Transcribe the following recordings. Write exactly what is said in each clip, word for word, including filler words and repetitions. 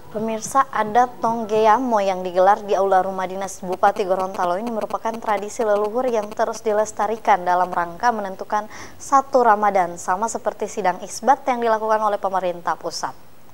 Pemirsa, adat Tonggeyamo yang digelar di Aula Rumah Dinas Bupati Gorontalo ini merupakan tradisi leluhur yang terus dilestarikan dalam rangka menentukan satu Ramadan, sama seperti sidang isbat yang dilakukan oleh pemerintah pusat.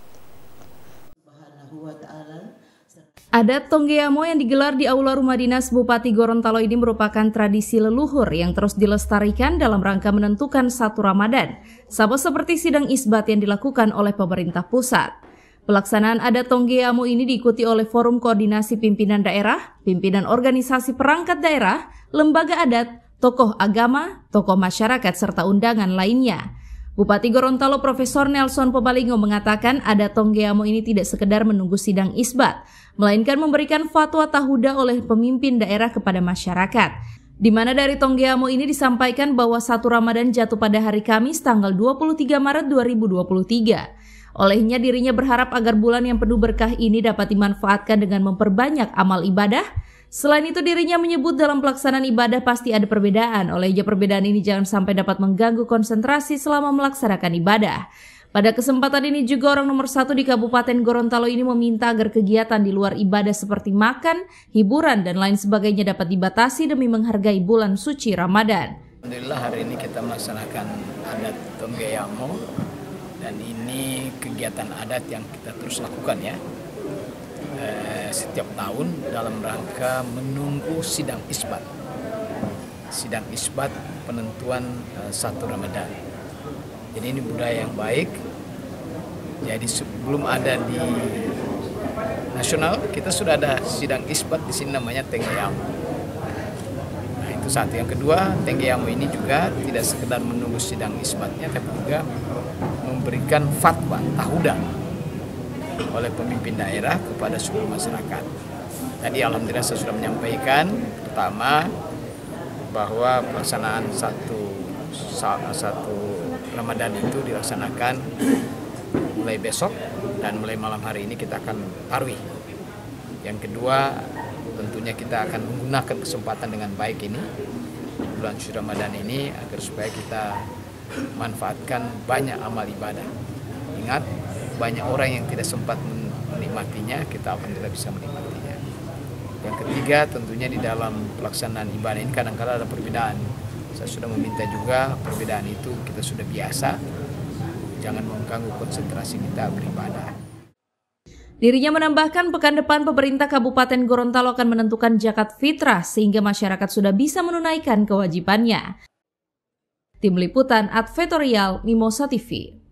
Adat Tonggeyamo yang digelar di Aula Rumah Dinas Bupati Gorontalo ini merupakan tradisi leluhur yang terus dilestarikan dalam rangka menentukan satu Ramadan, sama seperti sidang isbat yang dilakukan oleh pemerintah pusat. Pelaksanaan adat Tonggeyamo ini diikuti oleh Forum Koordinasi Pimpinan Daerah, pimpinan organisasi perangkat daerah, lembaga adat, tokoh agama, tokoh masyarakat, serta undangan lainnya. Bupati Gorontalo Profesor Nelson Pobalingo mengatakan adat Tonggeyamo ini tidak sekedar menunggu sidang isbat, melainkan memberikan fatwa tahuda oleh pemimpin daerah kepada masyarakat. Di mana dari Tonggeyamo ini disampaikan bahwa satu Ramadan jatuh pada hari Kamis tanggal dua puluh tiga Maret dua ribu dua puluh tiga. Olehnya dirinya berharap agar bulan yang penuh berkah ini dapat dimanfaatkan dengan memperbanyak amal ibadah. Selain itu dirinya menyebut dalam pelaksanaan ibadah pasti ada perbedaan. Olehnya perbedaan ini jangan sampai dapat mengganggu konsentrasi selama melaksanakan ibadah. Pada kesempatan ini juga orang nomor satu di Kabupaten Gorontalo ini meminta agar kegiatan di luar ibadah seperti makan, hiburan, dan lain sebagainya dapat dibatasi demi menghargai bulan suci Ramadan. Alhamdulillah hari ini kita melaksanakan adat Tonggeyamo. Dan ini kegiatan adat yang kita terus lakukan ya eh, setiap tahun dalam rangka menunggu sidang isbat. Sidang isbat penentuan eh, satu Ramadan. Jadi ini budaya yang baik. Jadi sebelum ada di nasional kita sudah ada sidang isbat di sini namanya Tonggeyamo. Nah itu satu. Yang kedua, Tonggeyamo ini juga tidak sekedar menunggu sidang isbatnya, tapi juga memberikan fatwa tahuda oleh pemimpin daerah kepada seluruh masyarakat. Tadi alhamdulillah saya sudah menyampaikan pertama bahwa pelaksanaan satu satu Ramadan itu dilaksanakan mulai besok dan mulai malam hari ini kita akan tarwih. Yang kedua tentunya kita akan menggunakan kesempatan dengan baik ini bulan suci Ramadan ini agar supaya kita manfaatkan banyak amal ibadah. Ingat, banyak orang yang tidak sempat menikmatinya, kita alhamdulillah bisa menikmatinya. Yang ketiga, tentunya di dalam pelaksanaan ibadah ini kadang-kadang ada perbedaan. Saya sudah meminta juga perbedaan itu kita sudah biasa, jangan mengganggu konsentrasi kita beribadah. Dirinya menambahkan pekan depan pemerintah Kabupaten Gorontalo akan menentukan zakat fitrah sehingga masyarakat sudah bisa menunaikan kewajibannya. Tim Liputan Advertorial Mimosa T V.